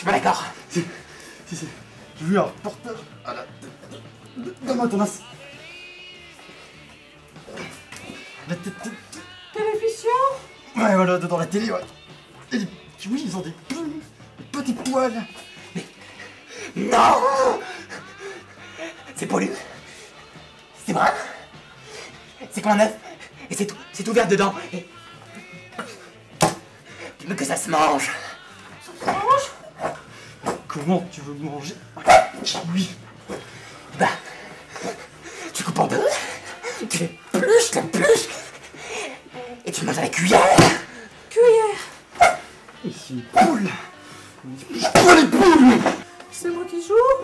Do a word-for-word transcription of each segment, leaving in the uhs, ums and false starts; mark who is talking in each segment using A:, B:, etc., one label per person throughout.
A: pas d'accord.
B: Si, si, si. J'ai vu un reportage à la... Donne-moi ton as. La tête...
C: Télévision?
B: Ouais, voilà, dans la télé, ouais. Et les... Oui, ils ont des... des petits poils.
A: Mais... Non! C'est poilu. C'est brun. C'est comme un œuf. Et c'est tout, c'est tout vert dedans. Et... Tu veux que ça se mange?
C: Ça se mange?
B: Comment tu veux manger? Oui.
A: Bah... Tu coupes en deux. Tu l'épluches, l'épluches. Et tu le manges à la cuillère.
C: Cuillère.
B: Ici, une poule. Oh, les poules!
C: C'est moi qui joue?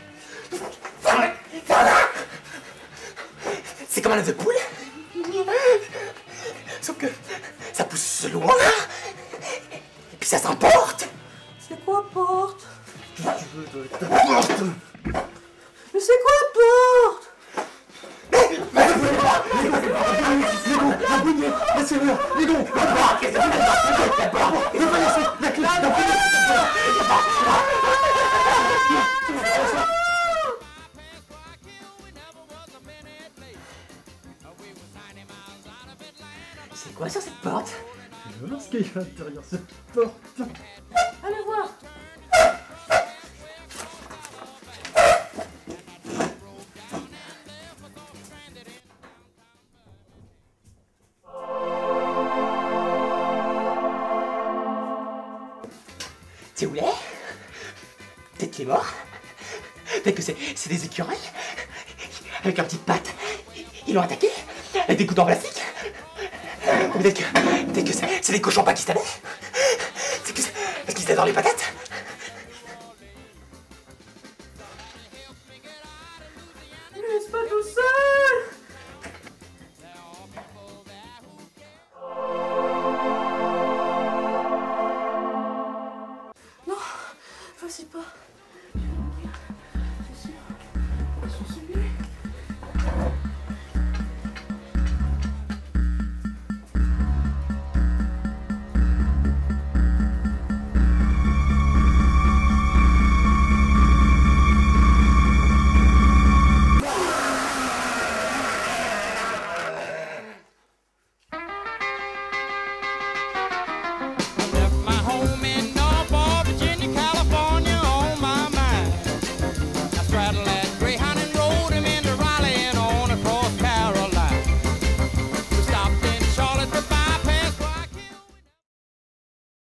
A: C'est comme un œuf de poule. Sauf que ça pousse loin. Et puis ça s'emporte.
C: C'est quoi porte?
B: Tu veux de ta porte?
C: Mais c'est quoi porte?
B: Laissez-le! Les gars!
A: Qu'est-ce que tu fais?
B: Il va pas laisser la clé! La clé!
A: C'est quoi sur cette porte?
B: Je veux voir ce qu'il y a à l'intérieur de cette porte.
C: Allez voir.
A: C'est où l'est? Peut-être qu'il est mort. Peut-être que c'est c'est des écureuils. Avec leurs petites pattes. Ils l'ont attaqué. Avec des couteaux en plastique. Ou peut-être que peut-être que c'est c'est des cochons pakistanais. C'est que c'est parce qu'ils adorent les patates.
C: Ne laisse pas tout seul. Non, vas-y pas.